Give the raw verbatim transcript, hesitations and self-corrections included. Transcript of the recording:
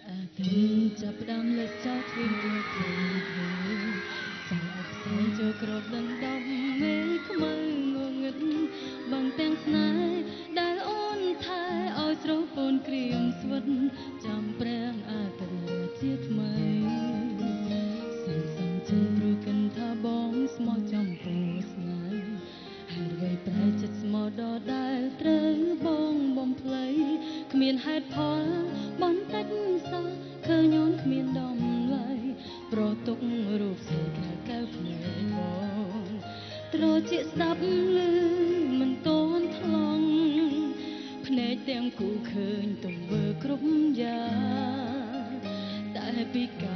ចាប់ផ្ដើមលើកចោលគ្រឿងរួចព្រៃព្រៃចាំអបផ្សេងចូលក្របដណ្ដប់មេខ្មៅងងឹតបងទាំងស្នេហ៍ដែលអូនថែឲ្យស្រស់ពូនក្រៀមស្វិតចាំប្រាំងអាទិត្យរាជាថ្មីសំសំជិនព្រោះកិនថាបងស្មោះចំពោះស្នេហ៍ហើយអ្វីប្រែចិត្តស្មោះដដែលត្រូវបងបំភ្លៃគ្មានហេតុផលបន្តិចសោះឃើញអូនគ្មានដំឡៃប្រទុករូបស្រីក្រៅកៅភ្នែកបងត្រជាស្ដាប់ឮមិនតន់ថ្លង់ភ្នែកទាំងគូឃើញទង្វើគ្រប់យ៉ាងតែពីកា